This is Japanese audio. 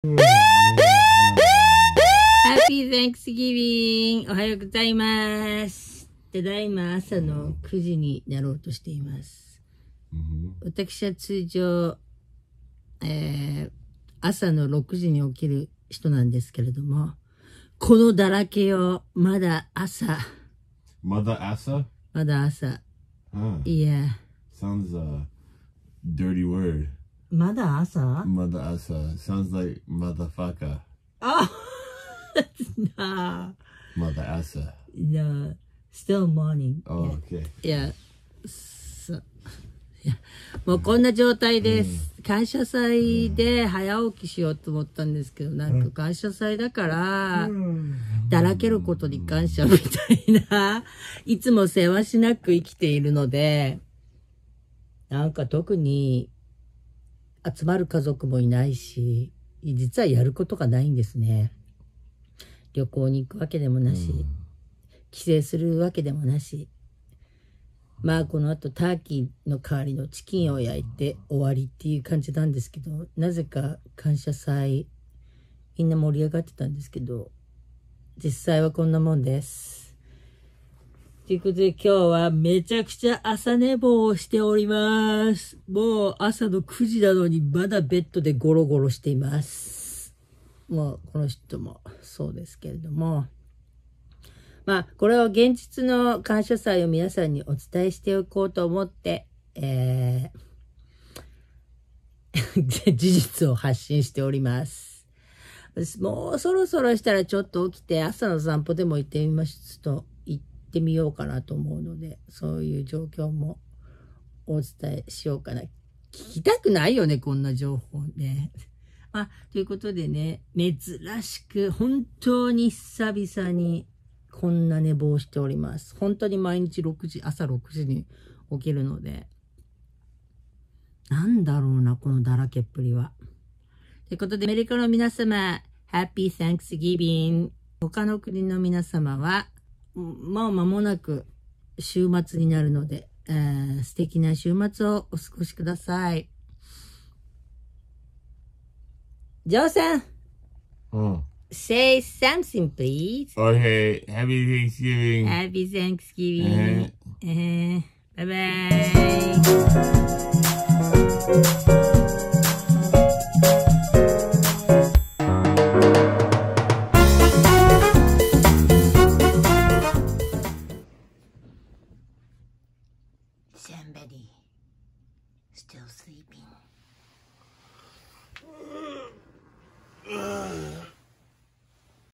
Happy Thanksgiving! おはようございます。ただいま朝の9時になろうとしています。私は通常、朝の6時に起きる人なんですけれども、このだらけをまだ朝。 まだ朝 Yeah. Sounds a dirty word. まだ朝 Sounds like motherfucker. Oh! No. まだ朝 No. Still morning. Oh, okay. Yeah. Yeah. もうこんな状態です。感謝祭で早起きしようと思ったんですけど、なんか感謝祭だから、だらけることに感謝みたいな、いつも世話しなく生きているので、なんか特に集まる家族もいないし、実はやることがないんですね。旅行に行くわけでもなし、帰省するわけでもなし、まあこの後ターキーの代わりのチキンを焼いて終わりっていう感じなんですけど、なぜか感謝祭みんな盛り上がってたんですけど、実際はこんなもんです。ということで今日はめちゃくちゃ朝寝坊をしております。もう朝の9時なのにまだベッドでゴロゴロしています。もうこの人もそうですけれども、まあ、これは現実の感謝祭を皆さんにお伝えしておこうと思って、事実を発信しております。もうそろそろしたらちょっと起きて朝の散歩でも行ってみようかなと思うので、そういう状況もお伝えしようかな。聞きたくないよね、こんな情報ね。ということでね、珍しく本当に久々にこんな寝坊しております。本当に毎日朝6時に起きるので。なんだろうな、このだらけっぷりは。ということで、アメリカの皆様、Happy Thanksgiving。他の国の皆様は、もう間もなく週末になるので、素敵な週末をお過ごしください。ジョーさん。Say something, please. Okay, happy Thanksgiving. Happy Thanksgiving. Bye bye.